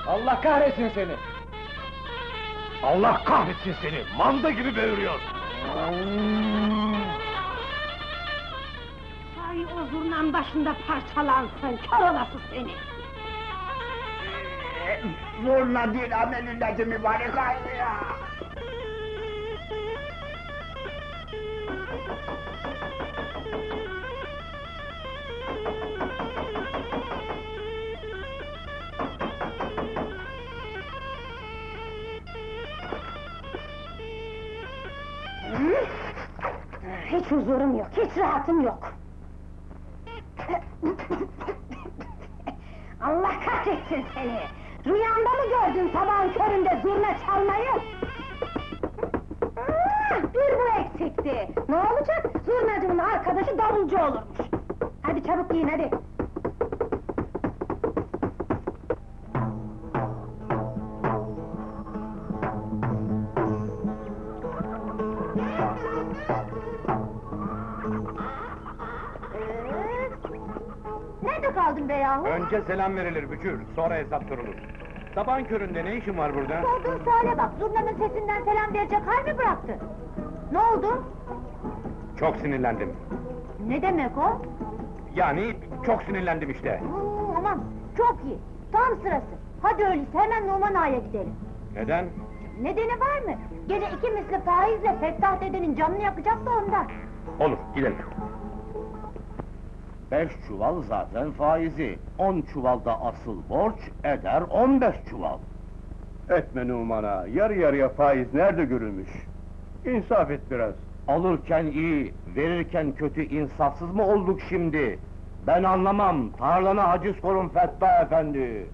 Allah kahretsin seni! Allah kahretsin seni! Manda gibi böğürüyor! Ay o zurnanın başında parçalansın, kör olası seni! Zurna değil, amelindeki mübarek aynı ya! Hiç huzurum yok, hiç rahatım yok! Allah kahretsin seni! Rüyanda mı gördün sabahın köründe zurna çalmayı? Bir bu eksikti! Ne olacak? Zurnacının arkadaşı davulcu olurmuş! Hadi çabuk giyin, hadi! Nerede kaldın be yahu? Önce selam verilir Bücür, sonra hesap sorulur. Sabahın köründe ne işin var burada? Sorduğun suale bak, zurnanın sesinden selam verecek hal mi bıraktın? Ne oldu? Çok sinirlendim. Ne demek o? Yani çok sinirlendim işte. Aman, çok iyi, tam sırası! Hadi öyleyse hemen Numan Ağa'ya gidelim! Neden? Nedeni var mı? Gene iki misli faizle Fettah dedenin canını yakacak da ondan! Olur, gidelim. 5 çuval zaten faizi, 10 çuvalda asıl borç eder 15 çuval. Etme Numan'a, yarı yarıya faiz nerede görülmüş? İnsaf et biraz. Alırken iyi, verirken kötü insafsız mı olduk şimdi? Ben anlamam, tarlana haciz korun Fettah efendi!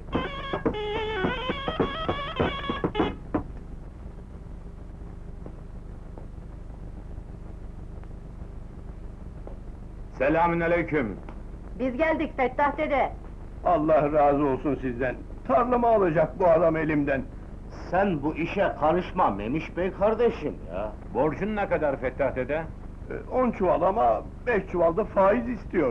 Selamünaleyküm. Biz geldik Fettah dede! Allah razı olsun sizden. Tarlamı alacak bu adam elimden. Sen bu işe karışma Memiş Bey kardeşim ya! Borcun ne kadar Fettah dede? 10 çuval ama 5 çuval da faiz istiyor.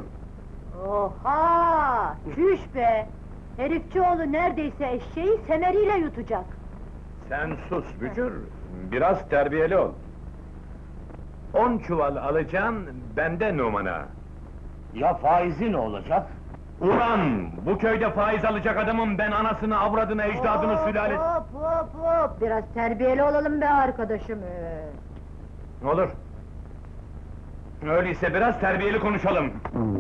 Oha! Çüş be! Herifçioğlu neredeyse eşeği semeriyle yutacak! Sen sus Bücür, biraz terbiyeli ol. 10 çuval alacaksın, bende Numan'a. Ya faizi ne olacak? Ulan! Bu köyde faiz alacak adamım, ben anasını, avradını, ecdadını, sülalesi... Hop! Biraz terbiyeli olalım be arkadaşım! Olur. Öyleyse biraz terbiyeli konuşalım.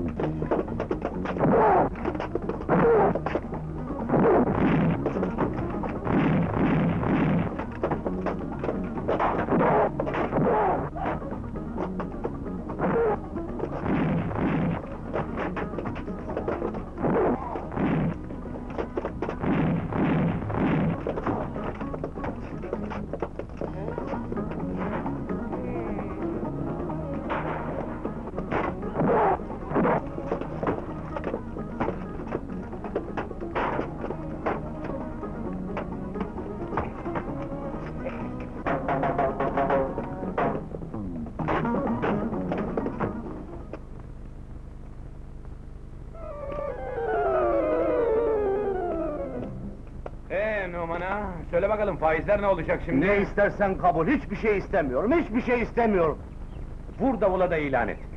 Numan'a, söyle bakalım faizler ne olacak şimdi? Ne istersen kabul, hiçbir şey istemiyorum, hiçbir şey istemiyorum! Vur davula da ilan et.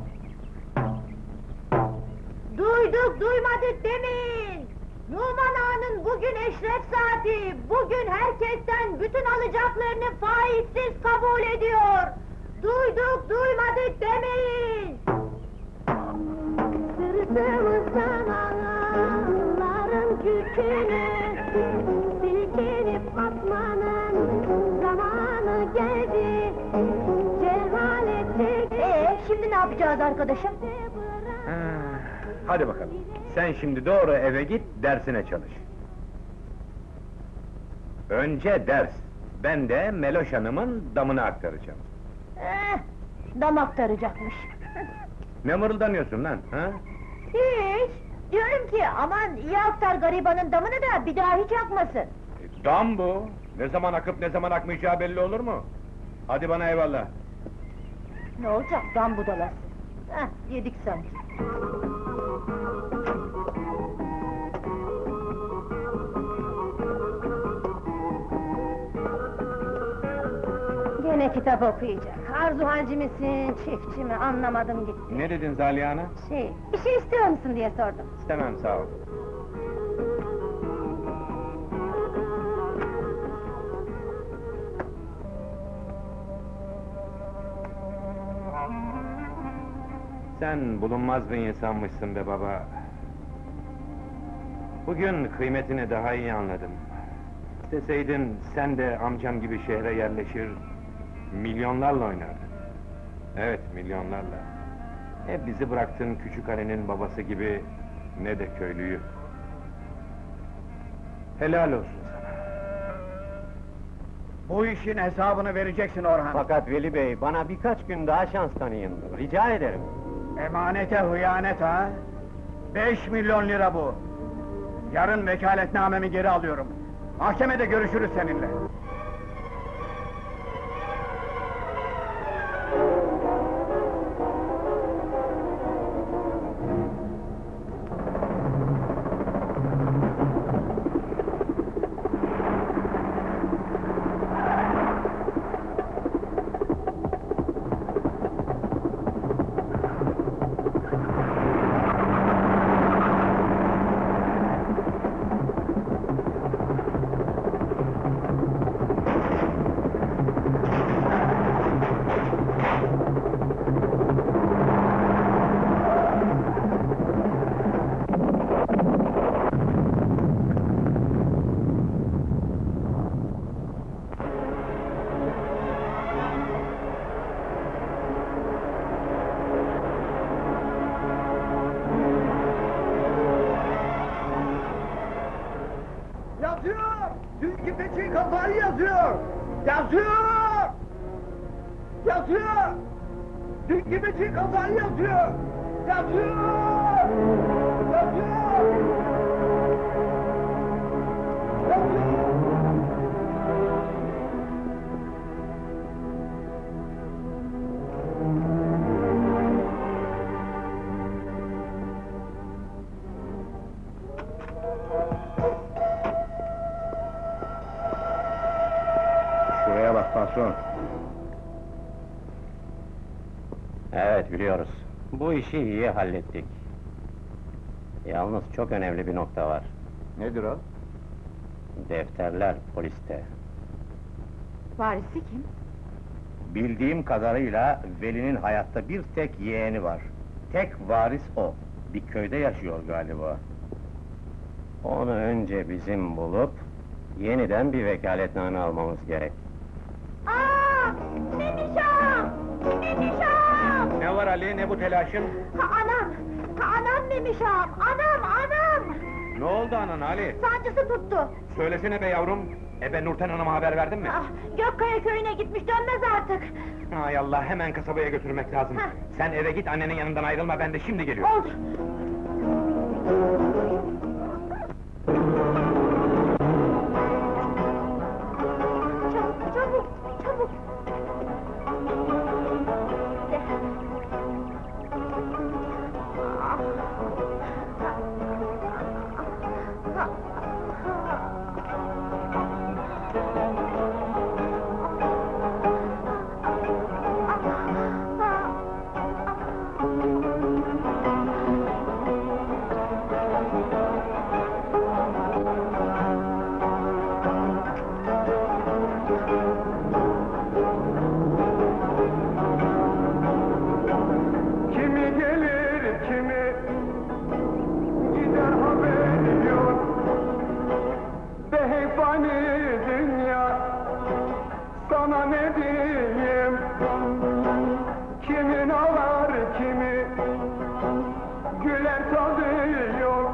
Duyduk, duymadık demeyin! Numan Ağa'nın bugün eşref saati! Bugün herkesten bütün alacaklarını faizsiz kabul ediyor! Duyduk, duymadık demeyin! Sırtımızdan ağaların kürkünü silkelip atmanın zamanı geldi! Cehalet şimdi ne yapacağız arkadaşım? Hadi bakalım, sen şimdi doğru eve git, dersine çalış. Önce ders, ben de Meloş Hanım'ın damını aktaracağım. Dam aktaracakmış. Ne mırıldanıyorsun lan, ha? Hiç! Diyorum ki, aman iyi aktar garibanın damını da bir daha hiç akmasın! Dam bu! Ne zaman akıp ne zaman akmayacağı belli olur mu? Hadi bana eyvallah! Ne olacak, dam budalasın! Yedik sanki! kitap okuyacak. Arzu halci misin, çiftçi mi anlamadım gitti. Ne dedin Zaliha Ana? Bir şey istiyor musun diye sordum. İstemem, sağ ol. Sen bulunmaz bir insanmışsın be baba. Bugün kıymetini daha iyi anladım. İsteseydin sen de amcam gibi şehre yerleşir, milyonlarla oynardın. Evet, milyonlarla. Ne bizi bıraktın küçük Ali'nin babası gibi, ne de köylüyü. Helal olsun sana. Bu işin hesabını vereceksin Orhan. Fakat Veli Bey, bana birkaç gün daha şans tanıyın, rica ederim. Emanete hıyanet ha? 5 milyon lira bu. Yarın vekaletnamemi geri alıyorum. Mahkemede görüşürüz seninle. Yazıyor! Dünkü peçin kafayı yazıyor! Yazıyor! Yazıyor! Dünkü peçin kafayı yazıyor! Yazıyor! Yazıyor! Yazıyor! Şuraya bak patron. Evet, biliyoruz. Bu işi iyi hallettik. Yalnız çok önemli bir nokta var. Nedir o? Defterler poliste. Varisi kim? Bildiğim kadarıyla Veli'nin hayatta bir tek yeğeni var. Tek varis o. Bir köyde yaşıyor galiba. Onu önce bizim bulup yeniden bir vekaletname almamız gerek. Aa! Memişam! Memişam! Ne var Ali, ne bu telaşın? Anam! Anam Memişam! Anam! Ne oldu anan Ali? Sancısı tuttu. Söylesene be yavrum. Ben Nurten Hanım'a haber verdin mi? Gökkaya köyüne gitmiş, dönmez artık. Hay Allah, hemen kasabaya götürmek lazım. Hah. Sen eve git, annenin yanından ayrılma, ben de şimdi geliyorum. Oldu. Çabuk! Kimi gelir, kimi gider haberi yok. Be hey fani dünya, sana ne diyeyim? Kimin ağlar, kimi güler tadı yok.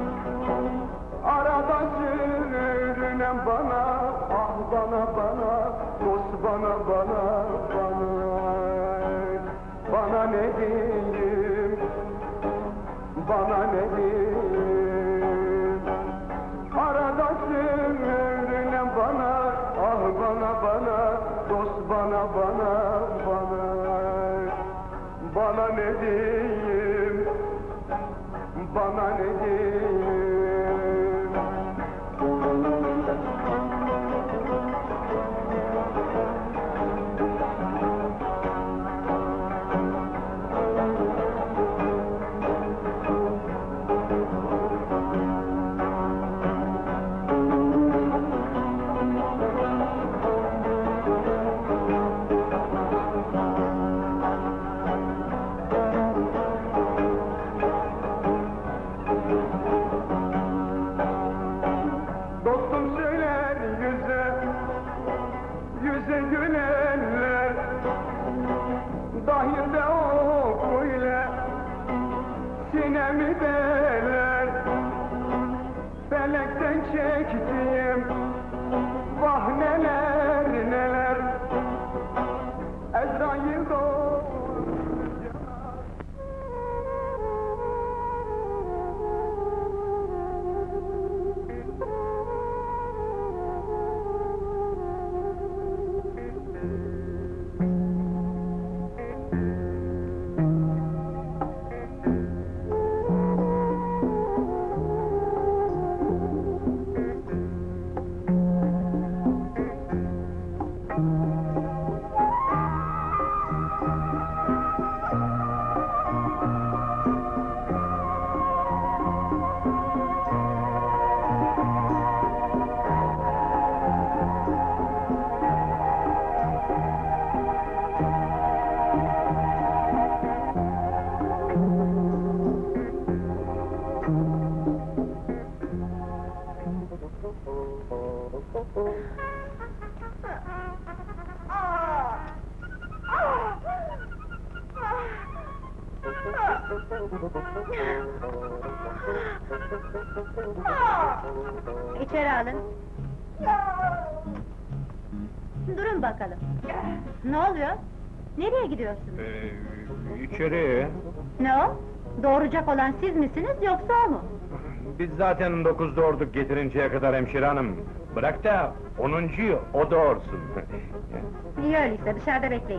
Arada sürünen bana, ah bana, dost bana. Bana ne diyeyim, bana ne diyeyim? Arada sürünen bana, ah bana, dost bana. Bana ne diyeyim, bana ne diyeyim? mi derler? Felekten çektiğim vah neler neler. Ezrail doğunca İçeri alın. Durun bakalım. Ne oluyor? Nereye gidiyorsun? İçeri. Ne o? Doğuracak olan siz misiniz yoksa o mu? Biz zaten 9'da orduk getirinceye kadar hemşire hanım. Bırak da 10'uncuyu o doğursun. İyi öyleyse dışarıda bekleyin.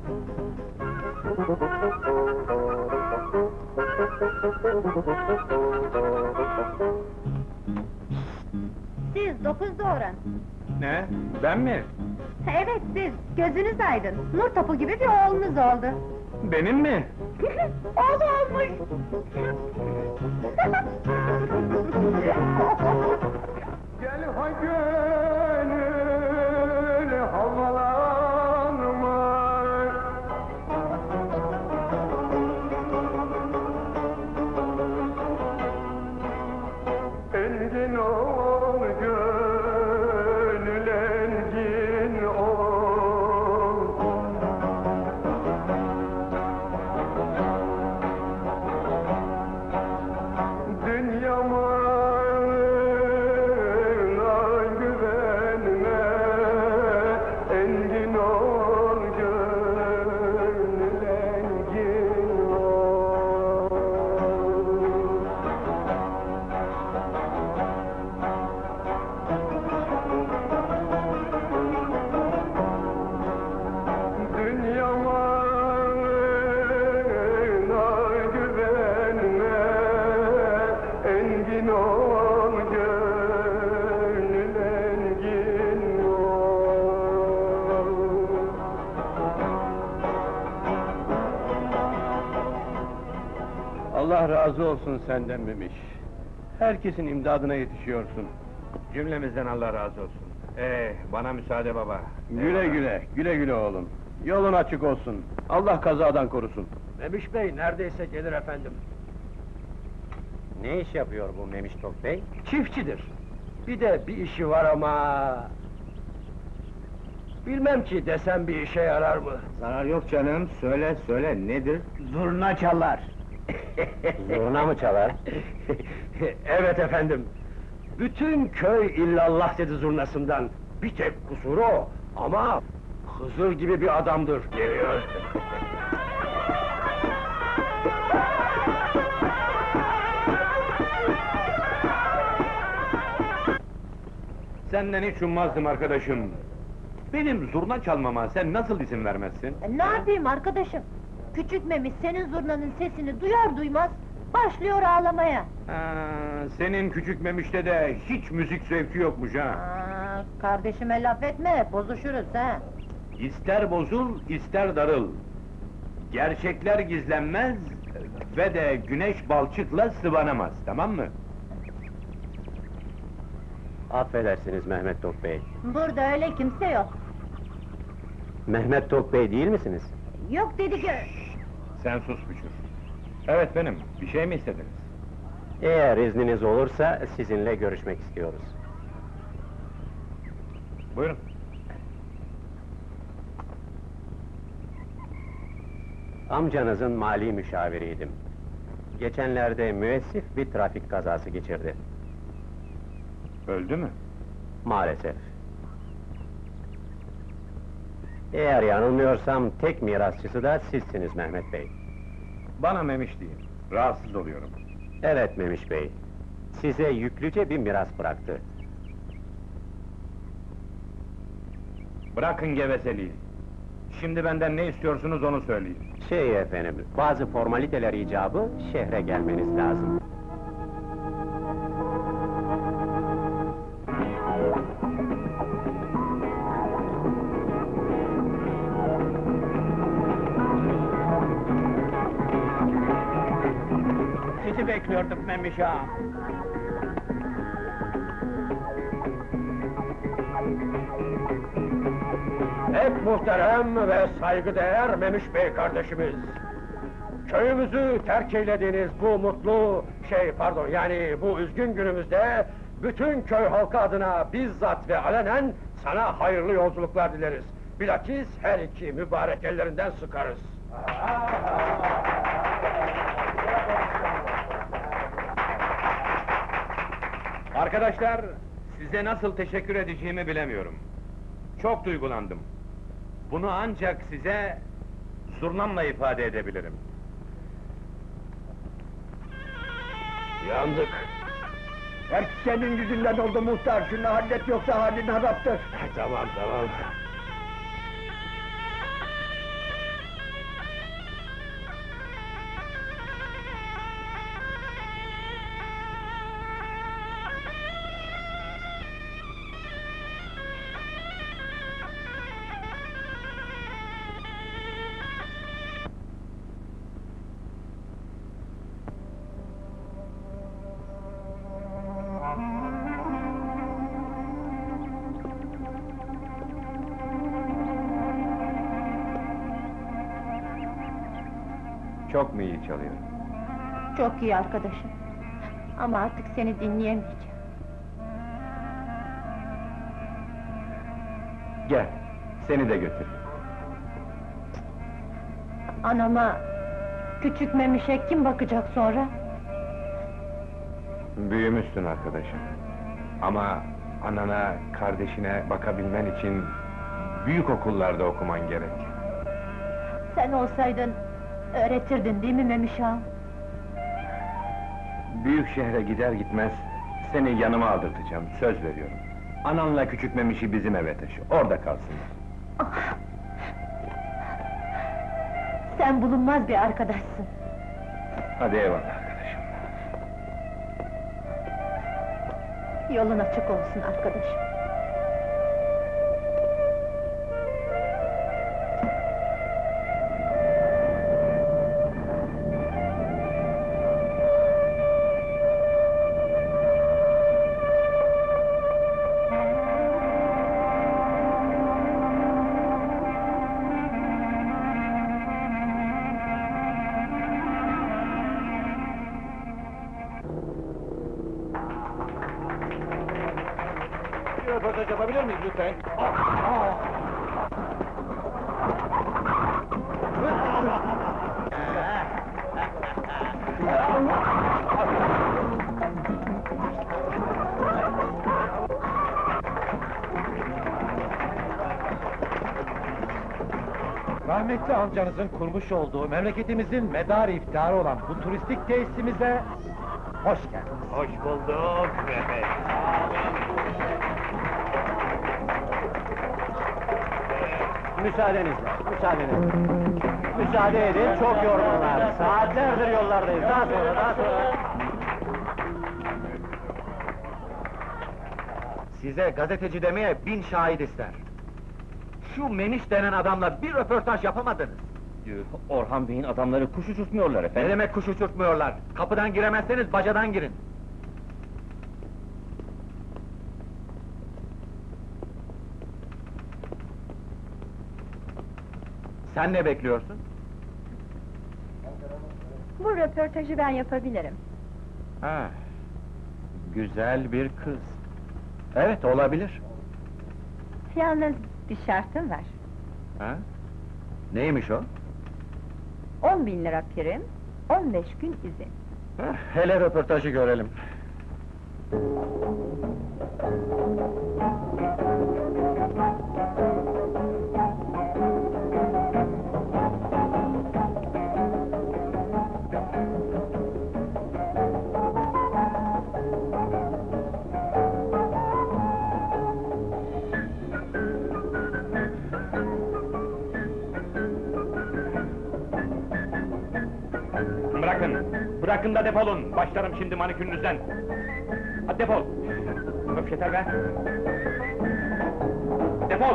Siz 9 doğuran. Ne? Ben mi? Evet siz, gözünüz aydın. Nur topu gibi bir oğlunuz oldu. Benim mi? Oğlu olmuş! gel ha gönül havalanma. Engin ol gönül engin ol. Dünyamına güvenme, engin ol gönül engin ol. Dünyamına güvenme, engin ol gönül engin ol. Allah razı olsun senden Memiş. Herkesin imdadına yetişiyorsun. Cümlemizden Allah razı olsun. Bana müsaade baba. Güle güle, güle güle oğlum. Yolun açık olsun. Allah kazadan korusun. Memiş Bey neredeyse gelir efendim. Ne iş yapıyor bu Memiş Tok Bey? Çiftçidir. Bir de bir işi var ama... Bilmem ki desem bir işe yarar mı? Zarar yok canım, söyle söyle nedir? Zurna çalar. Zurna mı çalar? Evet efendim. Bütün köy illallah dedi zurnasından. Bir tek kusuru o. Ama Hızır gibi bir adamdır. Geliyor. Senden hiç ummazdım arkadaşım. Benim zurna çalmama sen nasıl izin vermezsin? Ne yapayım arkadaşım? Küçük Memiş senin zurnanın sesini duyar duymaz başlıyor ağlamaya. Senin küçük Memiş'te de hiç müzik zevki yokmuş ha. Kardeşime laf etme, bozuşuruz ha. İster bozul, ister darıl. Gerçekler gizlenmez ve de güneş balçıkla sıvanamaz, tamam mı? Affedersiniz Mehmet Tok Bey. Burada öyle kimse yok. Mehmet Tok Bey değil misiniz? Yok dedi ki... Sen sus Büçür. Evet benim, bir şey mi istediniz? Eğer izniniz olursa sizinle görüşmek istiyoruz. Buyurun. Amcanızın mali müşaviriydim. Geçenlerde müessif bir trafik kazası geçirdi. Öldü mü? Maalesef. Eğer yanılmıyorsam tek mirasçısı da sizsiniz Mehmet Bey. Bana Memiş deyin. Rahatsız oluyorum. Evet Memiş Bey. Size yüklüce bir miras bıraktı. Bırakın gevezeliği. Şimdi benden ne istiyorsunuz onu söyleyin. Efendim, bazı formaliteler icabı şehre gelmeniz lazım. Sizi bekliyorduk Memiş ağam. Pek muhterem ve saygıdeğer Memiş Bey kardeşimiz. Köyümüzü terk eylediğiniz bu mutlu, yani bu üzgün günümüzde... ...bütün köy halkı adına bizzat ve alenen sana hayırlı yolculuklar dileriz. Bilakis her iki mübarek ellerinden sıkarız. Arkadaşlar, size nasıl teşekkür edeceğimi bilemiyorum. Çok duygulandım. Bunu ancak size zurnamla ifade edebilirim. Yandık. Hep senin yüzünden oldu muhtar, şunu hallet yoksa halin haraptır. Tamam. Çok mu iyi çalıyor? Çok iyi arkadaşım. Ama artık seni dinleyemeyeceğim. Gel, seni de götür. Anama, küçük Memiş'e kim bakacak sonra? Büyümüşsün arkadaşım. Ama anana, kardeşine bakabilmen için... ...büyük okullarda okuman gerek. Sen olsaydın, öğretirdin değil mi Memiş ağam? Büyük şehre gider gitmez... ...seni yanıma aldırtacağım, söz veriyorum. Ananla küçük Memiş'i bizim eve taşı, orada kalsınlar. Sen bulunmaz bir arkadaşsın. Hadi eyvallah arkadaşım. Yolun açık olsun arkadaşım. Bir röportaj yapabilir miyiz lütfen? Rahmetli amcanızın kurmuş olduğu memleketimizin medarı iftiharı olan bu turistik tesisimize hoş geldiniz. Hoş bulduk Mehmet. Müsaadenizle. Müsaade edin, çok yorgunlar. Saatlerdir yollardayız. Daha sonra. Size gazeteci demeye 1000 şahit ister. Şu Meniş denen adamla bir röportaj yapamadınız. Orhan Bey'in adamları kuş uçurtmuyorlar Ne efendim. demek kuş uçurtmuyorlar? Kapıdan giremezseniz bacadan girin. Sen ne bekliyorsun? Bu röportajı ben yapabilirim. Ha, güzel bir kız. Evet, olabilir. Yalnız bir şartım var. Ha? Neymiş o? 10.000 lira prim, 15 gün izin. Hele röportajı görelim. Bırakın da defolun, başlarım şimdi manikürünüzden! Hadi defol! Öf yeter be! Defol!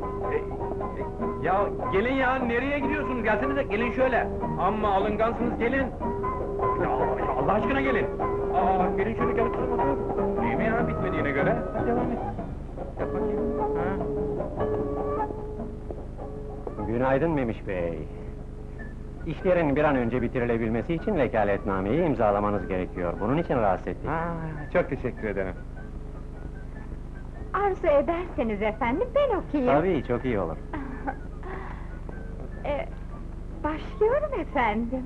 Ya gelin ya, nereye gidiyorsunuz? Gelsenize, gelin şöyle! Amma alıngansınız, gelin! Ya Allah aşkına gelin! Gelin şöyle, gelin kızım otur! Değil mi ya, bitmediğine göre? Devam et! Yap bakayım! Günaydın Memiş Bey. İşlerin bir an önce bitirilebilmesi için vekaletnameyi imzalamanız gerekiyor. Bunun için rahatsız ettik. Çok teşekkür ederim. Arzu ederseniz efendim, ben okuyayım. Tabii, çok iyi olur. Başlıyorum efendim.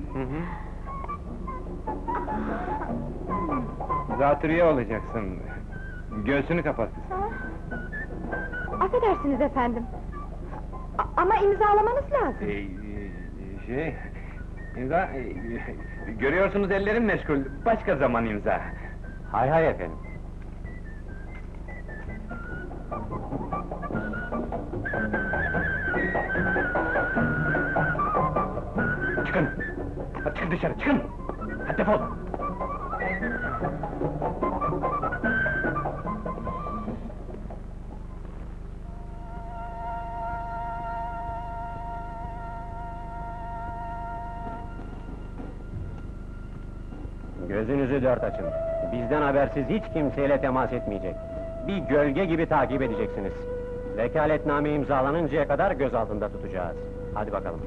Zatürre olacaksın. Göğsünü kapat. Affedersiniz efendim. Ama imzalamanız lazım. İmza... görüyorsunuz ellerim meşgul, başka zaman imza. Hay hay efendim. Çıkın! Hadi çıkın dışarı, çıkın! Hadi defol! Gözünüzü dört açın. Bizden habersiz hiç kimseyle temas etmeyecek. Bir gölge gibi takip edeceksiniz. Vekaletname imzalanıncaya kadar göz altında tutacağız. Hadi bakalım.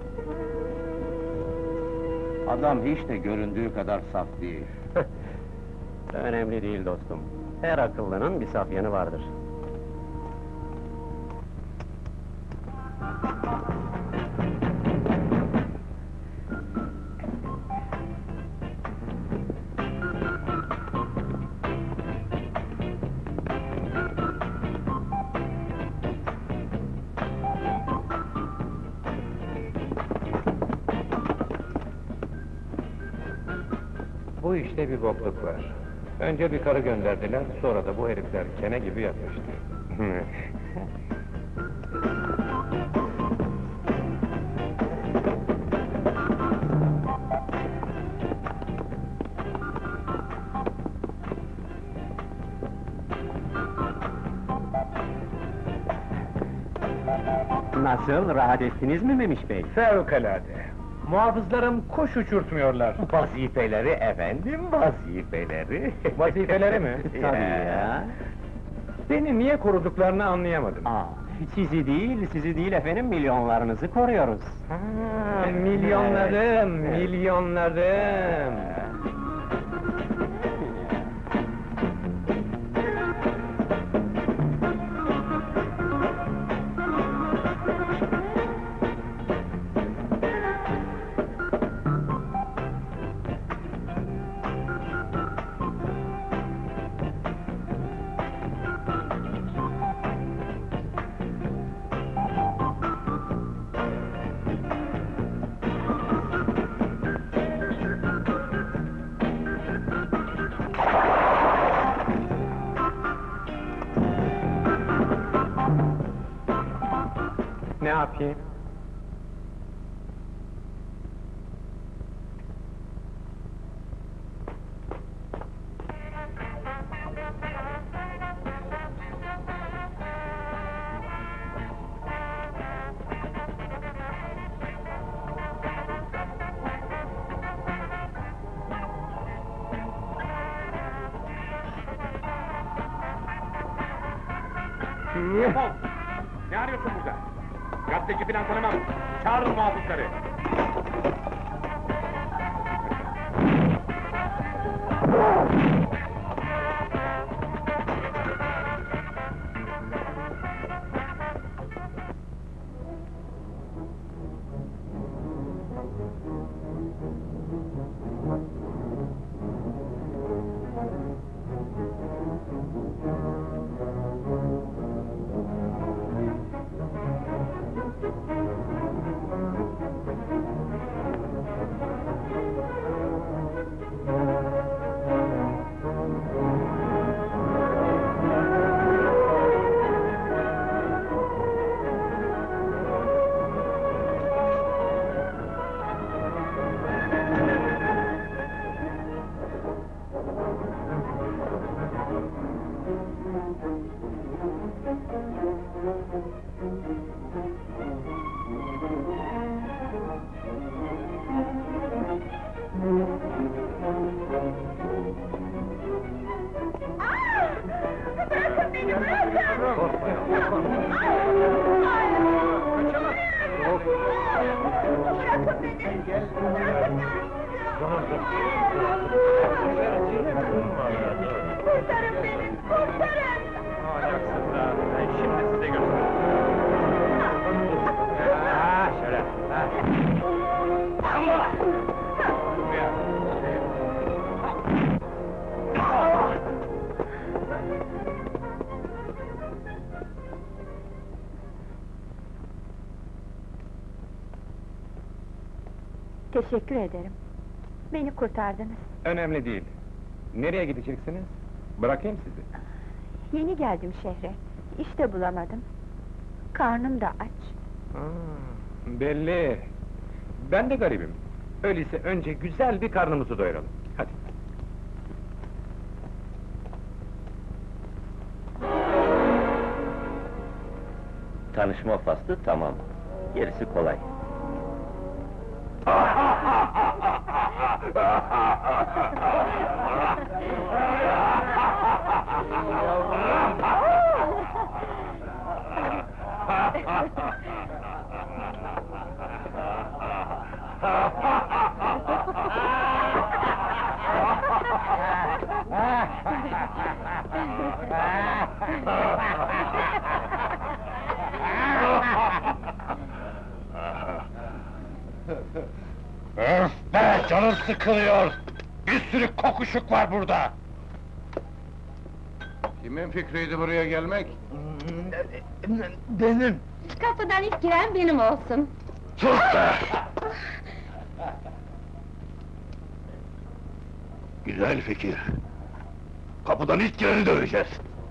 Adam hiç de göründüğü kadar saf değil. Önemli değil dostum. Her akıllının bir saf yanı vardır. Bu işte bir bokluk var. Önce bir karı gönderdiler, sonra da bu herifler kene gibi yapıştı. Nasıl, rahat ettiniz mi Memiş Bey? Fevkalade! Muhafızlarım kuş uçurtmuyorlar. Vazifeleri efendim, vazifeleri. Vazifeleri mi? Tabii ya. Beni niye koruduklarını anlayamadım. Sizi değil efendim, milyonlarınızı koruyoruz. Milyonlarım! Ne yapayım? Defol! Ne arıyorsun burada? Gazeteci falan tanımam! Çağırın muhafızları! Bırakın beni, bırakın! Korkma ya, korkma. Bırakın beni! Bırakın! Kurtarın beni, kurtarın! Alacaksınlar, ben şimdi size göstereyim. Ha, şöyle, ha. Allah! Teşekkür ederim. Beni kurtardınız. Önemli değil. Nereye gideceksiniz? Bırakayım sizi. Yeni geldim şehre. İş de bulamadım. Karnım da aç. Belli. Ben de garibim. Öyleyse önce güzel bir karnımızı doyuralım. Hadi. Tanışma faslı tamam. Gerisi kolay. Öf be, canım sıkılıyor! Bir sürü kokuşuk var burada! Kimin fikriydi buraya gelmek? Benim! Kapıdan ilk giren benim olsun. Sus be! Güzel fikir. Kapıdan ilk gireni döveceğiz.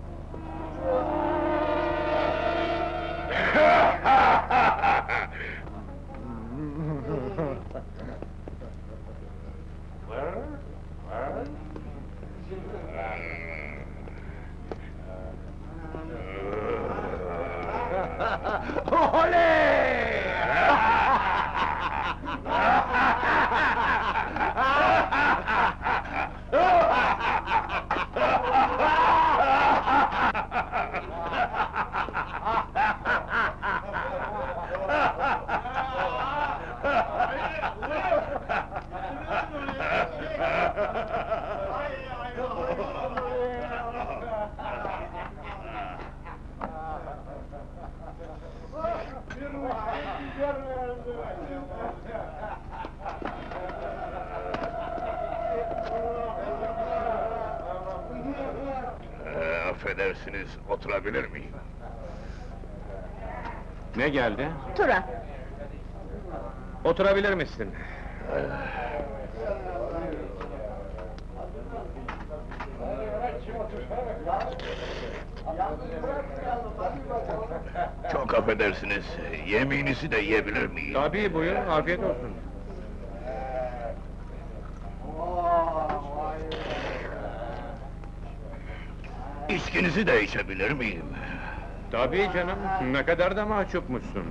Affedersiniz, oturabilir miyim? Ne geldi? Tura! Oturabilir misin? Çok affedersiniz, yemeğinizi de yiyebilir miyim? Tabii, buyurun, afiyet olsun. İçkinizi de içebilir miyim? Tabii canım, ne kadar da mahcupmuşsun.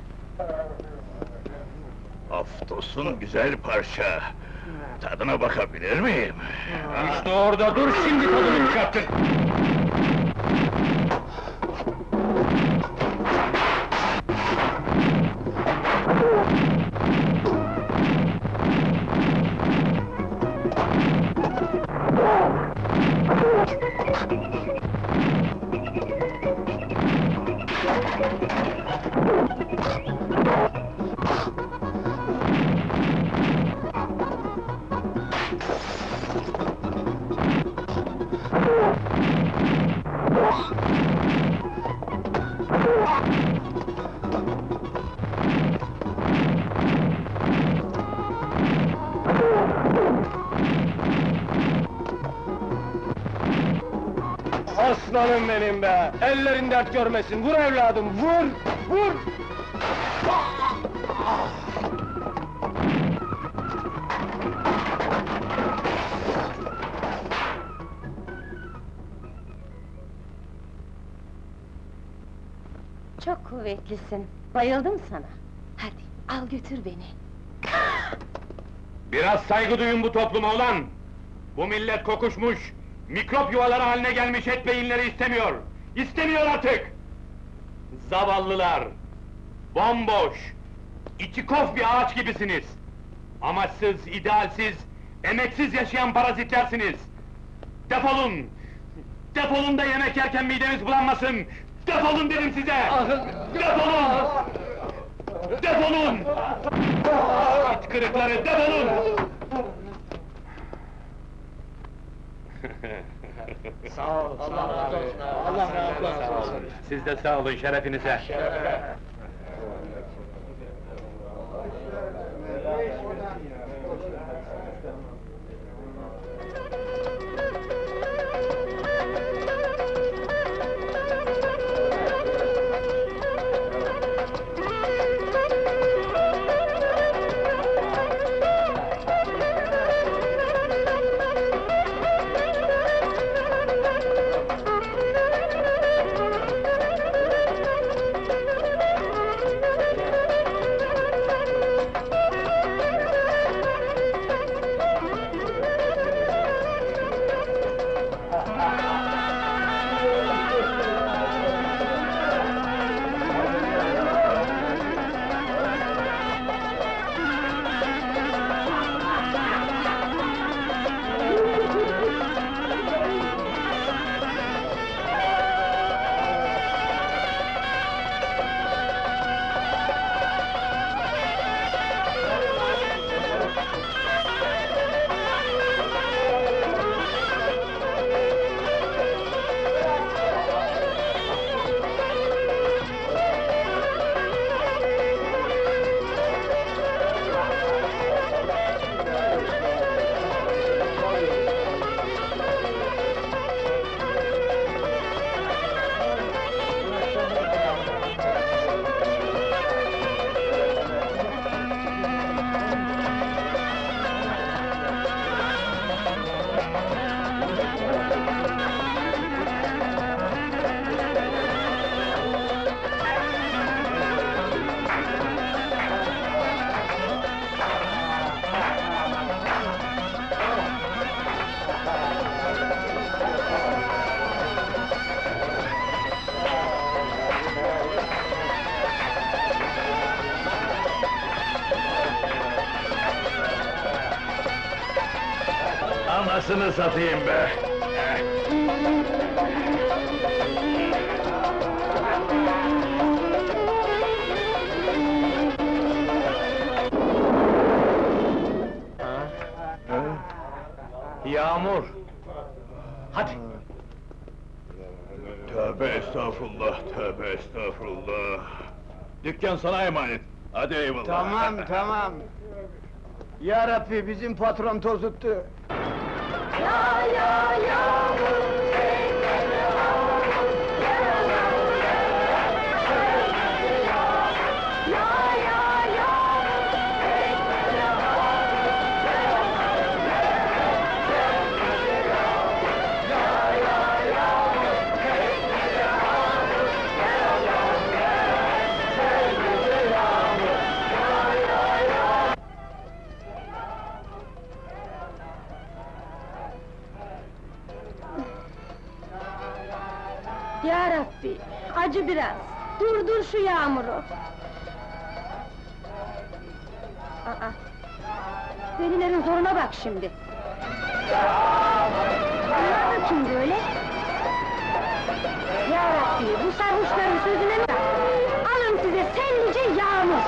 Aftosun güzel parça. Tadına bakabilir miyim? İşte orada dur, şimdi tadını çıkarttın! Aslanım benim be! Ellerin dert görmesin, vur evladım, vur! Vur! Çok kuvvetlisin. Bayıldım sana. Hadi, al götür beni. Biraz saygı duyun bu topluma ulan! Bu millet kokuşmuş, mikrop yuvaları haline gelmiş et beyinleri istemiyor! İstemiyor artık! Zavallılar! Bomboş! İçi kof bir ağaç gibisiniz! Amaçsız, idealsiz, emeksiz yaşayan parazitlersiniz! Defolun! Defolun da yemek yerken mideniz bulanmasın! Defolun dedim size! Defolun! Defolun! İt kırıkları, defolun! Sağ ol, Allah razı olsun. Allah razı olsun. Siz de sağ olun, şerefinize! Anasını satayım be! Yağmur! Hadi! Tövbe estağfurullah, tövbe estağfurullah. Dükkan sana emanet. Hadi eyvallah. Tamam, tamam. Ya Rabbi, bizim patron tozuttu. Ya Rabbi, acı biraz. Durdur şu yağmuru. Aa, velilerin zoruna bak şimdi. Bunlar da kim böyle? Ya Rabbi, bu sarhoşların sözüne mi? Alın size senlice yağmur!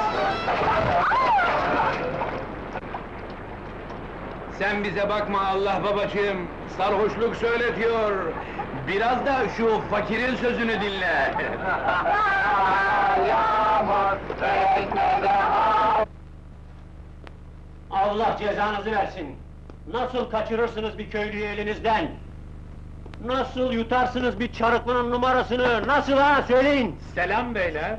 Sen bize bakma Allah babacığım, sarhoşluk söyletiyor. Biraz da şu fakirin sözünü dinle. Allah cezanızı versin! Nasıl kaçırırsınız bir köylüyü elinizden? Nasıl yutarsınız bir çarıklının numarasını? Nasıl ha, söyleyin! Selam beyler.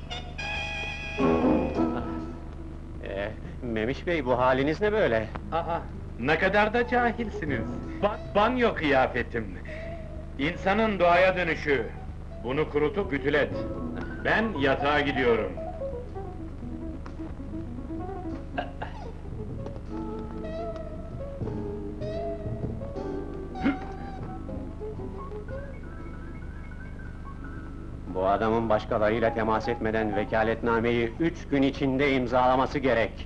Memiş Bey, bu haliniz ne böyle? Aa, ne kadar da cahilsiniz. Banyo kıyafetim. İnsanın doğaya dönüşü. Bunu kurutup ütület. Ben yatağa gidiyorum. Bu adamın başkalarıyla temas etmeden vekaletnameyi 3 gün içinde imzalaması gerek.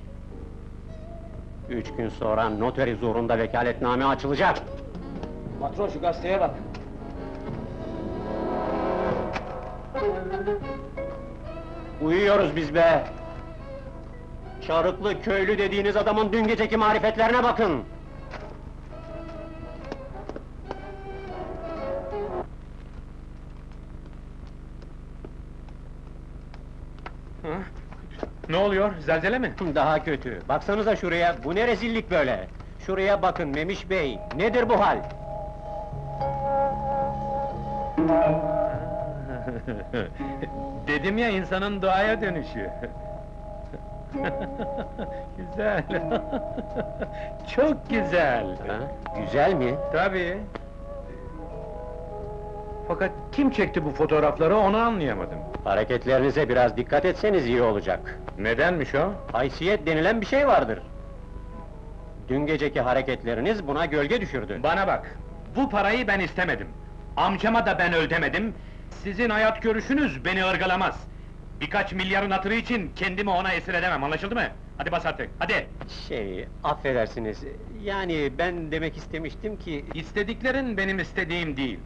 3 gün sonra noter huzurunda vekaletname açılacak. Patron şu gazeteye bak. Uyuyoruz biz be! Çarıklı köylü dediğiniz adamın dün geceki marifetlerine bakın! Ne oluyor, zelzele mi? Daha kötü, baksanıza şuraya, bu ne rezillik böyle! Şuraya bakın Memiş Bey, nedir bu hal? Dedim ya, insanın doğaya dönüşü. Güzel. Çok güzel. Ha? Güzel mi? Tabii. Fakat kim çekti bu fotoğrafları, onu anlayamadım. Hareketlerinize biraz dikkat etseniz iyi olacak. Nedenmiş o? Haysiyet denilen bir şey vardır. Dün geceki hareketleriniz buna gölge düşürdü. Bana bak, bu parayı ben istemedim. Amcama da ben ödemedim. Sizin hayat görüşünüz beni ırgalamaz. Birkaç milyarın hatırı için kendimi ona esir edemem, anlaşıldı mı? Hadi bas artık, hadi! Affedersiniz, yani ben demek istemiştim ki... İstediklerin benim istediğim değil.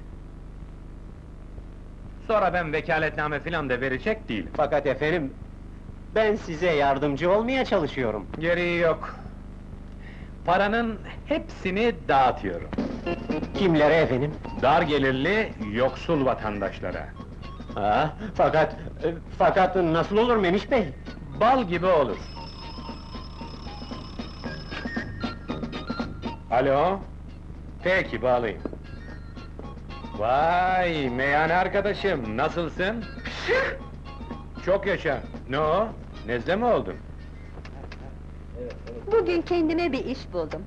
Sonra ben vekaletname filan da verecek değilim. Fakat efendim, ben size yardımcı olmaya çalışıyorum. Gereği yok. Paranın hepsini dağıtıyorum. Kimlere efendim? Dar gelirli, yoksul vatandaşlara. Ha, fakat nasıl olur Memiş Bey? Bal gibi olur. Alo? Peki, bağlayayım. Vay, meyhane arkadaşım, nasılsın? Çok yaşa. Ne o? Nezle mi oldun? Bugün kendime bir iş buldum.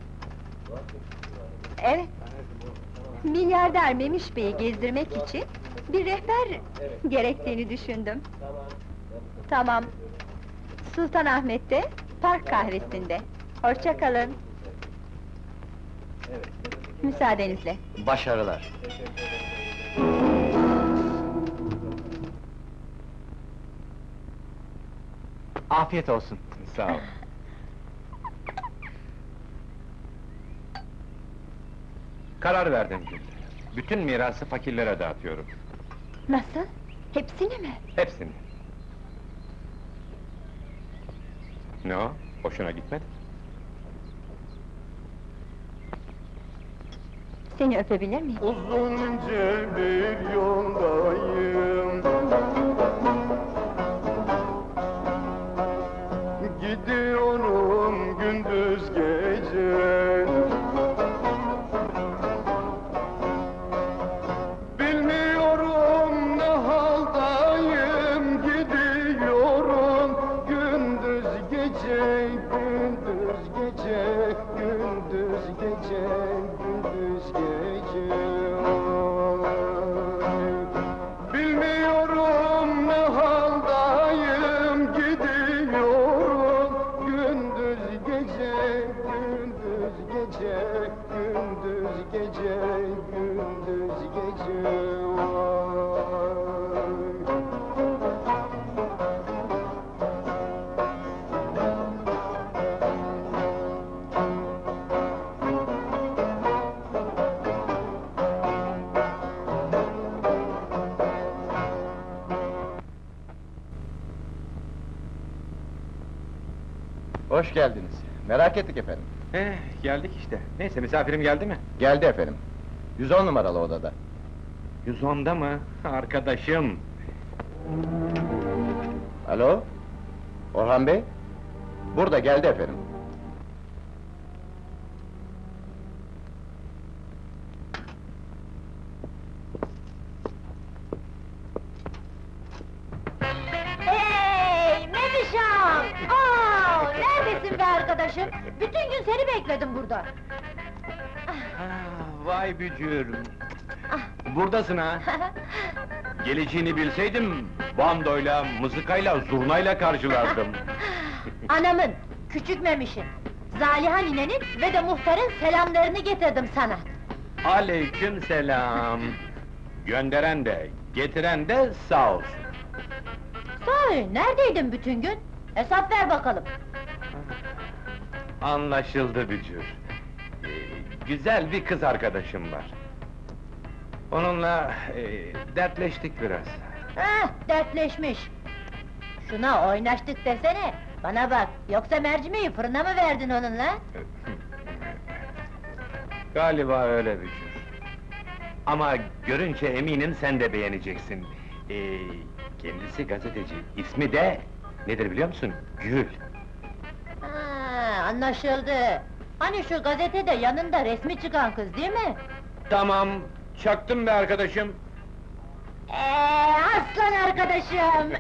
Evet. Milyarder Memiş Bey'i gezdirmek için bir rehber gerektiğini düşündüm. Tamam. Sultanahmet'te, Park Kahvesi'nde. Hoşça kalın. Müsaadenizle. Başarılar. Afiyet olsun. Sağ ol. Karar verdim Gül. Bütün mirası fakirlere dağıtıyorum. Nasıl? Hepsini mi? Hepsini. Ne o? Hoşuna gitmedi? Seni öpebilir miyim? Uzunca bir yoldayım, gidiyorum gündüz gece. Bilmiyorum ne haldayım, gidiyorum gündüz gece, gündüz gece, gündüz gece, gündüz gece. Bilmiyorum ne haldayım, gidiyorum gündüz gece, gündüz gece, gündüz gece, gündüz gece. Hoş geldiniz. Merak ettik efendim. Geldik işte. Neyse, misafirim geldi mi? Geldi efendim. 110 numaralı odada. 110'da mı? Arkadaşım! Alo? Orhan Bey? Burada, geldi efendim. Hey, Memişam! Neredesin be arkadaşım? Bütün gün seni bekledim burada. Vay bücür! Buradasın ha! Geleceğini bilseydim, bandoyla, mızıkayla, zurnayla karşılardım. Anamın, küçük Memiş'in, Zaliha ninenin ve de muhtarın selamlarını getirdim sana. Aleyküm selam! Gönderen de, Getiren de sağ olsun. Sahi, neredeydin bütün gün? Hesap ver bakalım. Anlaşıldı Bücür. Güzel bir kız arkadaşım var. Onunla dertleştik biraz. Dertleşmiş. Şuna oynaştık desene. Bana bak, yoksa mercimeği fırına mı verdin onunla? Galiba öyle Bücür. Ama görünce eminim sen de beğeneceksin. Kendisi gazeteci, ismi de nedir biliyor musun? Gül. Anlaşıldı. Hani şu gazetede yanında resmi çıkan kız değil mi? Tamam, çaktım be arkadaşım. Aslan arkadaşım!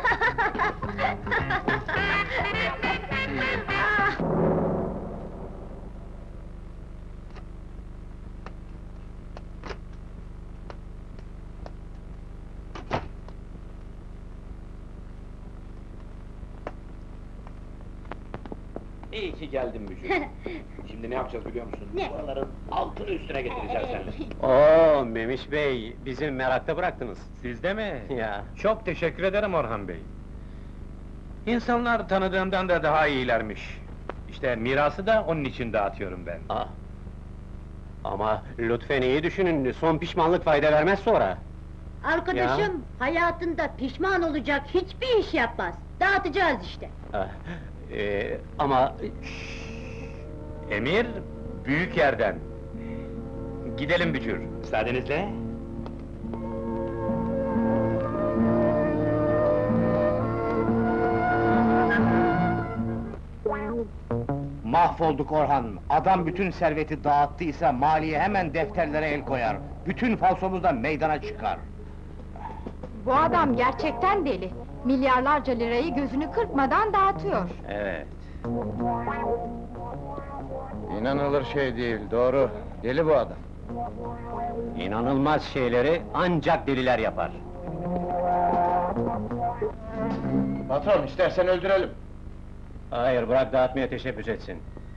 İyi ki geldin Bücür. Şimdi ne yapacağız biliyor musun? Ne? Buraların altını üstüne getireceğiz seninle. Oo Memiş Bey, bizi merakta bıraktınız. Siz de mi? Ya. Çok teşekkür ederim Orhan Bey. İnsanlar tanıdığımdan da daha iyilermiş. İşte mirası da onun için dağıtıyorum ben. Ah. Ama lütfen iyi düşünün, son pişmanlık fayda vermez sonra. Arkadaşım, hayatında pişman olacak hiçbir iş yapmaz. Dağıtacağız işte. Ah, ama... Emir, büyük yerden. Gidelim Bücür, müsaadenizle. Mahvolduk Orhan, adam bütün serveti dağıttıysa maliye hemen defterlere el koyar. Bütün falsomuz da meydana çıkar. Bu adam gerçekten deli. Milyarlarca lirayı gözünü kırpmadan dağıtıyor. Evet. İnanılır şey değil, doğru. Deli bu adam. İnanılmaz şeyleri ancak deliler yapar. Patron, istersen öldürelim. Hayır, bırak dağıtmaya teşebbüs etsin.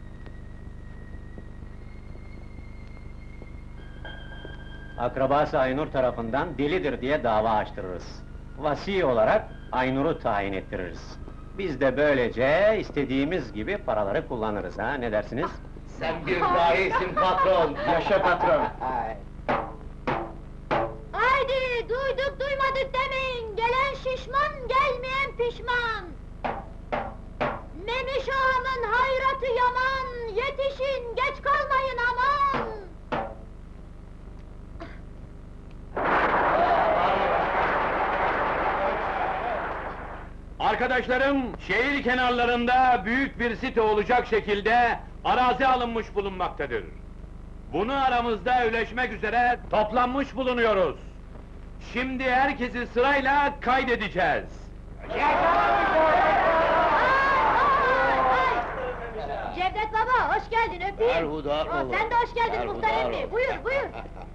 Akrabası Aynur tarafından delidir diye dava açtırırız. Vasi olarak Aynur'u tayin ettiririz. Biz de böylece istediğimiz gibi paraları kullanırız, ha? Ne dersiniz? Sen bir dahisin patron! Yaşa patron! Haydi, duyduk duymadık demeyin! Gelen şişman, gelmeyen pişman! Memiş ağamın hayratı yaman! Yetişin, geç kalmayın aman! Arkadaşlarım, şehir kenarlarında büyük bir site olacak şekilde arazi alınmış bulunmaktadır. Bunu aramızda öleşmek üzere toplanmış bulunuyoruz. Şimdi herkesi sırayla kaydedeceğiz. Cevdet baba, hoş geldin, öpeyim! Berhudar olun. Sen de hoş geldin Berhudar muhtar emmi, olun. buyur, buyur!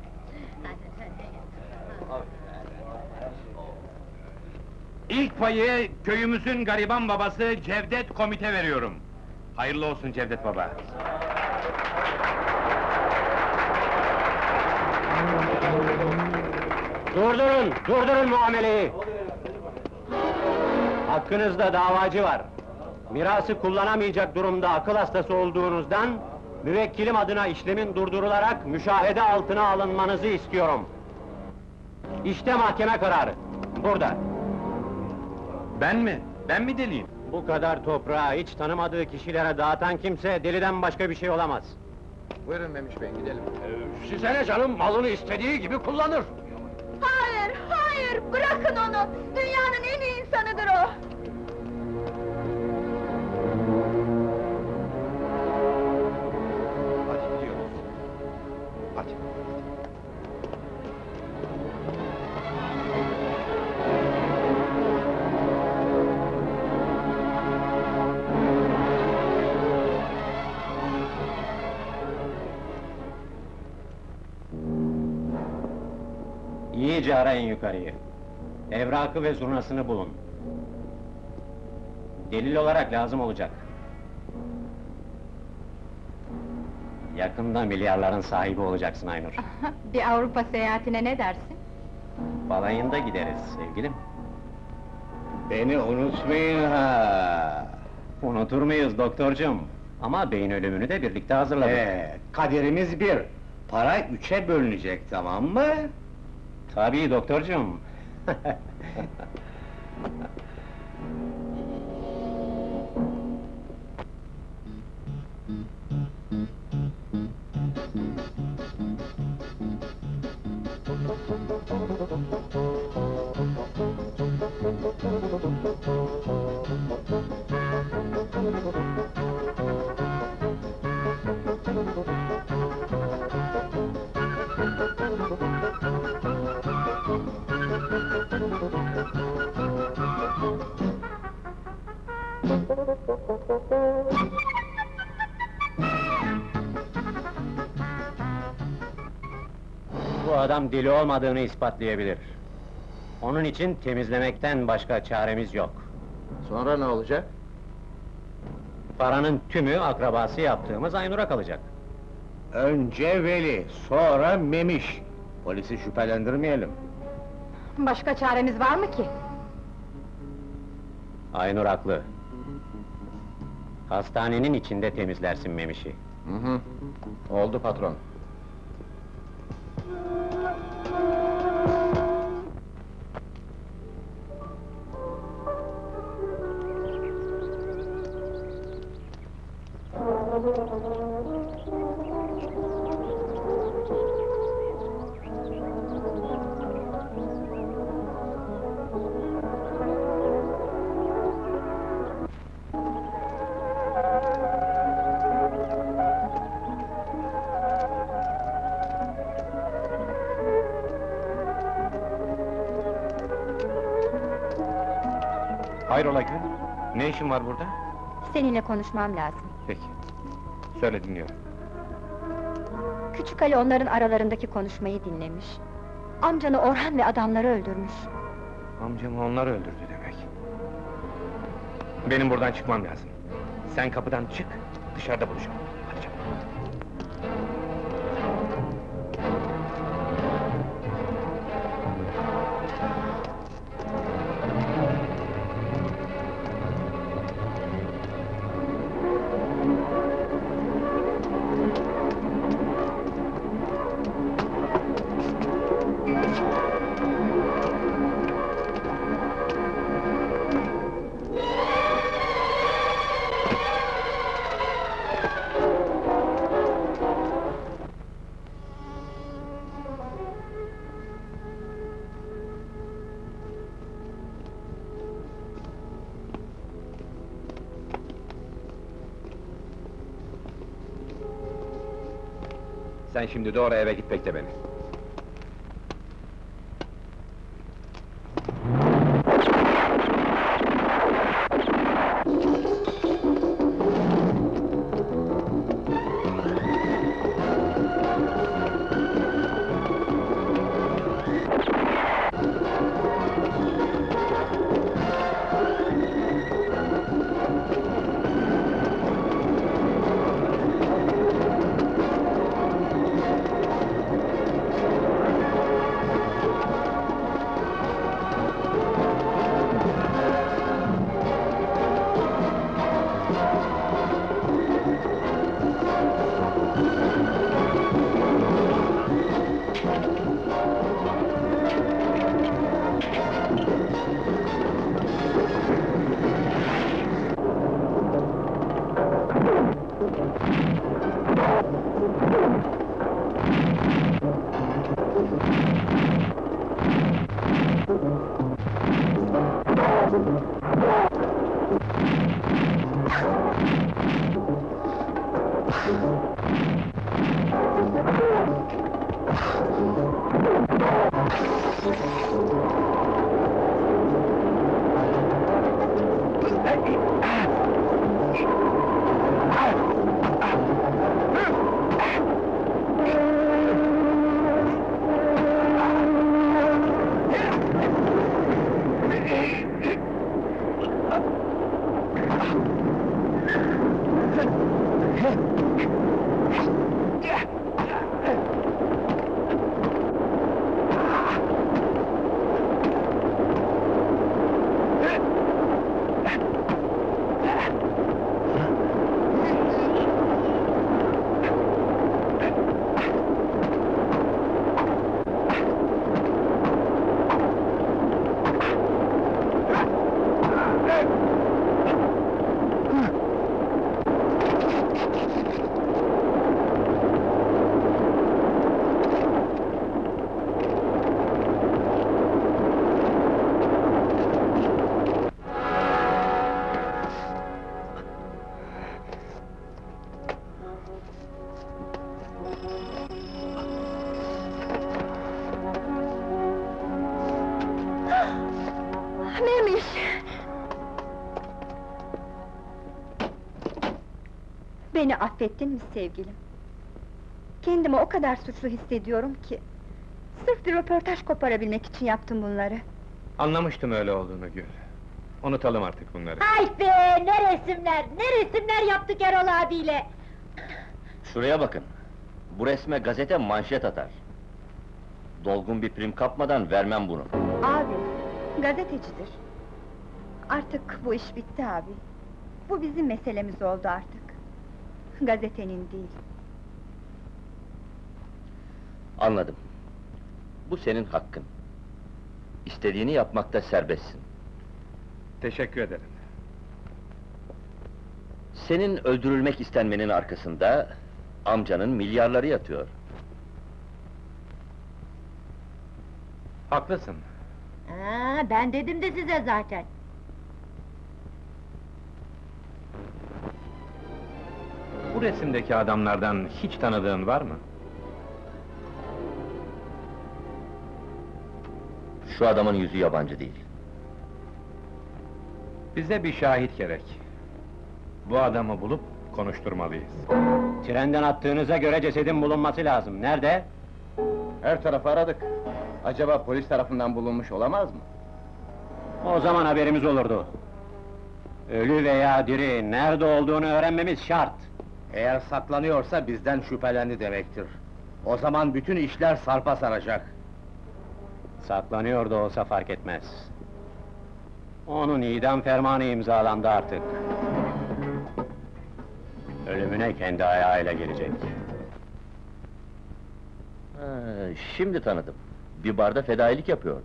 İlk payı köyümüzün gariban babası Cevdet Komit'e veriyorum. Hayırlı olsun Cevdet baba. Durdurun muameleyi! Hakkınızda davacı var. Mirası kullanamayacak durumda akıl hastası olduğunuzdan... ...müvekkilim adına işlemin durdurularak müşahede altına alınmanızı istiyorum. İşte mahkeme kararı, burada. Ben mi? Ben mi deliyim? Bu kadar toprağı hiç tanımadığı kişilere dağıtan kimse deliden başka bir şey olamaz. Buyurun Memiş Bey, gidelim. Size ne canım, malını istediği gibi kullanır. Hayır, hayır! Bırakın onu! Dünyanın en iyi insanıdır o! Hadi gidiyoruz. Hadi. İyice arayın yukarıyı. Evrakı ve zurnasını bulun. Delil olarak lazım olacak. Yakında milyarların sahibi olacaksın Aynur. Bir Avrupa seyahatine ne dersin? Balayında gideriz sevgilim. Beni unutmayın ha! Unutur muyuz doktorcum? Ama beyin ölümünü de birlikte hazırladık. Kaderimiz bir! Para 3'e bölünecek, tamam mı? Tabii doktorcum! Bu adam deli olmadığını ispatlayabilir. Onun için temizlemekten başka çaremiz yok. Sonra ne olacak? Paranın tümü akrabası yaptığımız Aynur'a kalacak. Önce Veli, sonra Memiş. Polisi şüphelendirmeyelim. Başka çaremiz var mı ki? Aynur haklı. Hastanenin içinde temizlersin Memiş'i. Oldu patron. Hayrola Gül? Ne işin var burada? Seninle konuşmam lazım. Peki. Söyle, dinliyorum. Küçük Ali onların aralarındaki konuşmayı dinlemiş. Amcanı Orhan ve adamları öldürmüş. Amcamı onlar öldürdü demek. Benim buradan çıkmam lazım. Sen kapıdan çık, dışarıda buluşalım. Hadi çabuk. Sen şimdi doğru eve git, bekle beni. Memiş! Beni affettin mi sevgilim? Kendimi o kadar suçlu hissediyorum ki... Sırf bir röportaj koparabilmek için yaptım bunları. Anlamıştım öyle olduğunu Gül. Unutalım artık bunları. Ay be, ne resimler, ne resimler yaptık Erol abiyle! Şuraya bakın. Bu resme gazete manşet atar. Dolgun bir prim kapmadan vermem bunu. Abi, gazetecidir. Artık bu iş bitti abi. Bu bizim meselemiz oldu artık. Gazetenin değil. Anladım. Bu senin hakkın. İstediğini yapmakta serbestsin. Teşekkür ederim. Senin öldürülmek istenmenin arkasında... amcanın milyarları yatıyor. Haklısın. Ben dedim de size zaten. Bu resimdeki adamlardan hiç tanıdığın var mı? Şu adamın yüzü yabancı değil. Bize bir şahit gerek. Bu adamı bulup konuşturmalıyız. Trenden attığınıza göre cesedin bulunması lazım. Nerede? Her tarafı aradık. Acaba polis tarafından bulunmuş olamaz mı? O zaman haberimiz olurdu. Ölü veya diri, nerede olduğunu öğrenmemiz şart. Eğer saklanıyorsa bizden şüphelendi demektir. O zaman bütün işler sarpa saracak. Saklanıyor da olsa fark etmez. Onun idam fermanı imzalandı artık. Ölümüne kendi ayağıyla gelecek. Şimdi tanıdım. Bir barda fedailik yapıyor.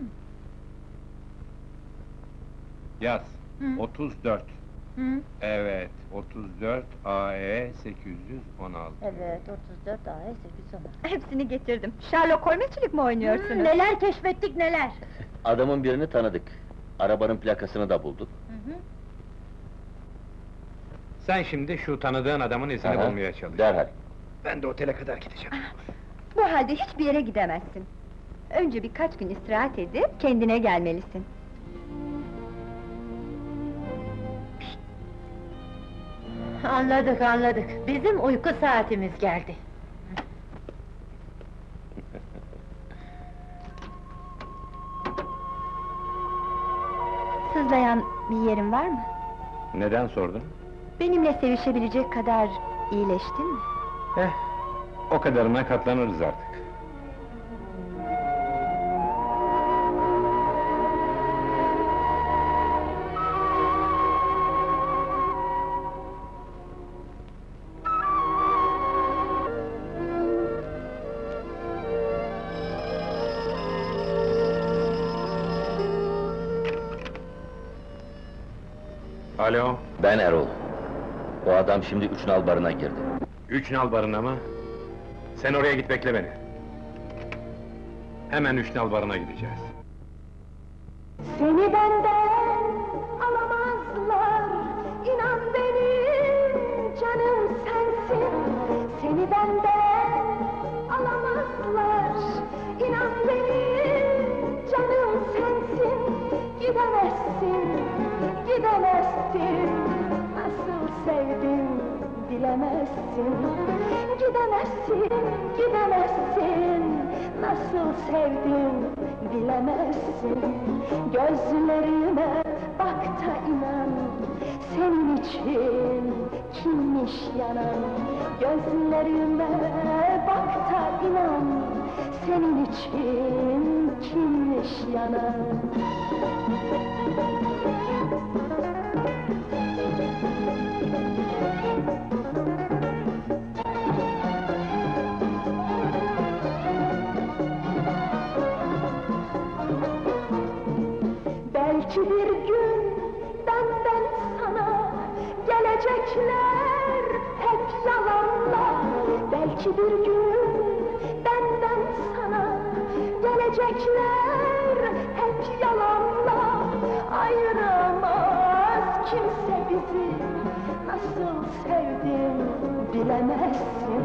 Yaz. Hı. 34. Hı? Evet, 34 AE 816. Evet, 34 ay 8 Hepsini getirdim. Sherlock Holmes'çilik mi oynuyorsunuz? Neler keşfettik neler! Adamın birini tanıdık. Arabanın plakasını da bulduk. Sen şimdi şu tanıdığın adamın izini Aha, bulmaya çalış. Derhal. Ben de otele kadar gideceğim. Bu halde hiçbir yere gidemezsin. Önce birkaç gün istirahat edip kendine gelmelisin. Anladık, anladık. Bizim uyku saatimiz geldi. Sızlayan bir yerin var mı? Neden sordun? Benimle sevişebilecek kadar iyileştin mi? O kadarına katlanırız artık. Alo, Ben Erol. O adam şimdi Üç Nal Barı'na girdi. Üç Nal Barı'na mı? Sen oraya git, bekle beni. Hemen Üç Nal Barı'na gideceğiz. Seni benden alamazlar, inan benim canım sensin. Seni benden alamazlar, inan benim canım sensin. Gidemezsin, gidemezsin, nasıl sevdim bilemezsin. Gidemezsin, gidemezsin, nasıl sevdim bilemezsin. Gözlerime bak da inan, senin için kimmiş yanan. Gözlerime bak da inan, senin için kimmiş yanan. Belki bir gün benden sana gelecekler hep yalanla. Belki bir gün benden sana gelecekler hep yalanla. Ayıramaz kimse bizi, nasıl sevdim bilemezsin.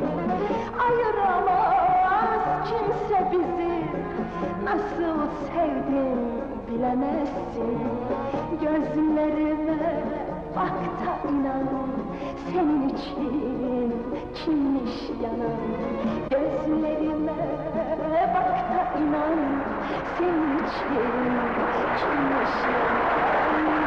Ayıramaz kimse bizi, nasıl sevdim bilemezsin. Gözlerime bak da inan, senin için kimmiş yanan. Gözlerime bak da inan, senin için kimmiş yanan.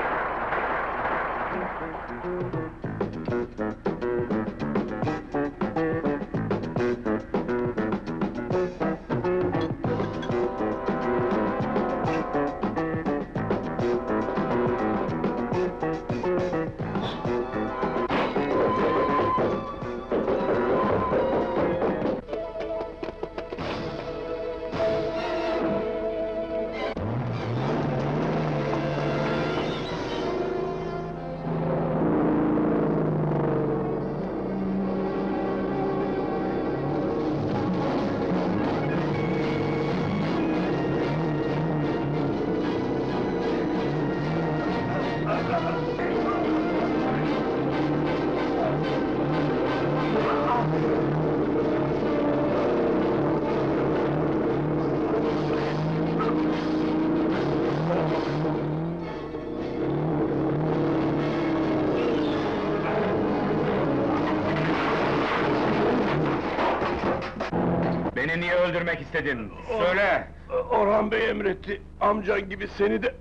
Beni niye öldürmek istedin? Söyle! Orhan Bey emretti, amcan gibi seni de...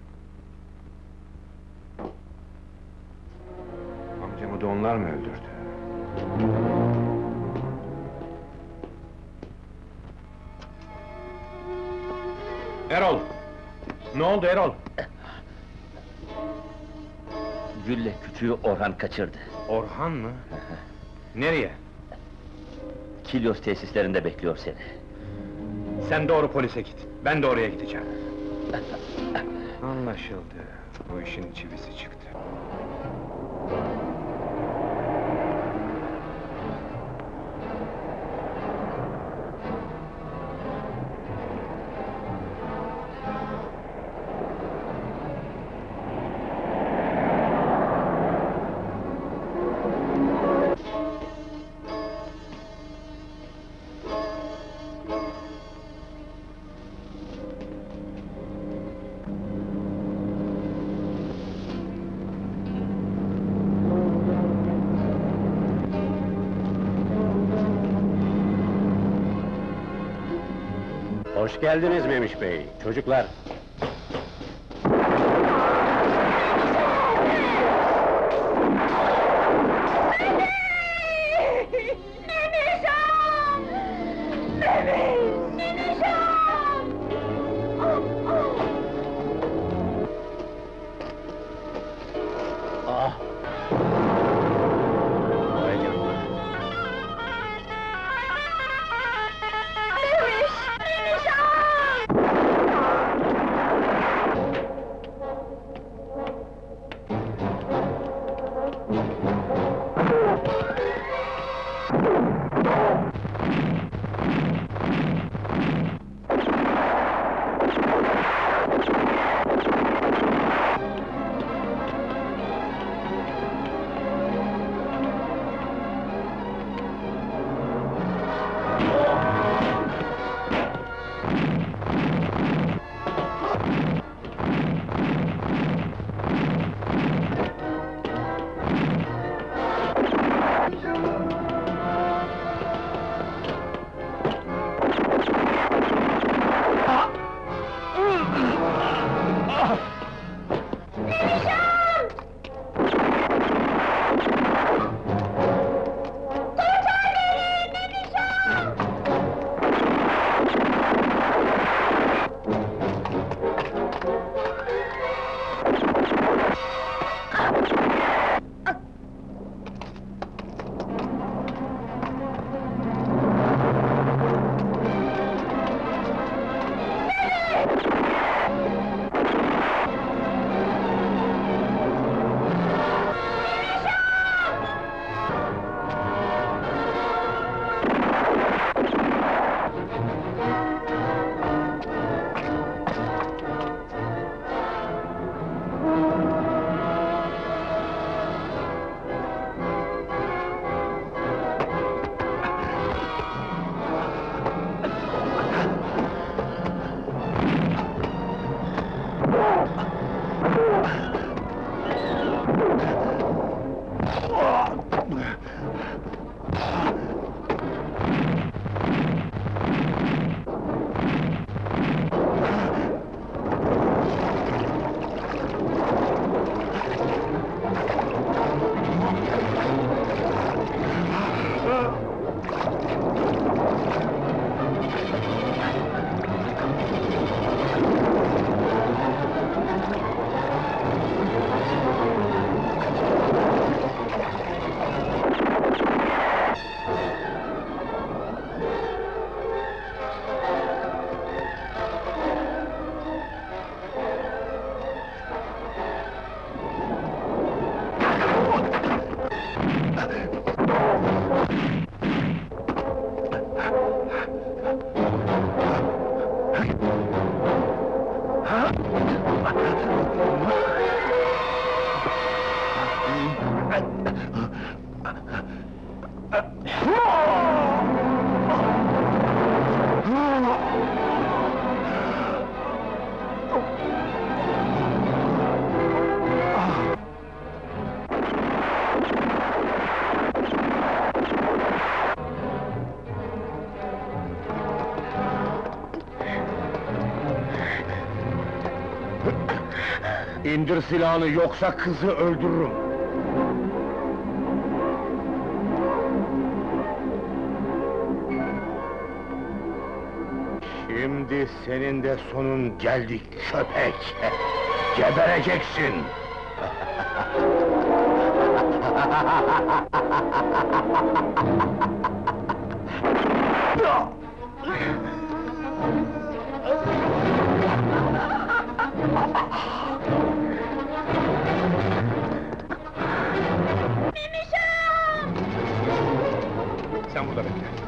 Amcamı da onlar mı öldürdü? Erol! Ne oldu Erol? Gül'le küçüğü Orhan kaçırdı. Orhan mı? Nereye? Kilyos tesislerinde bekliyor seni. Sen doğru polise git. Ben de oraya gideceğim. Anlaşıldı. Bu işin çivisi çıktı. Hoş geldiniz Memiş Bey, çocuklar. Ah! Vay canına! İndir silahını, yoksa kızı öldürürüm! Şimdi senin de sonun geldi köpek! Gebereceksin! Sen burada bekle.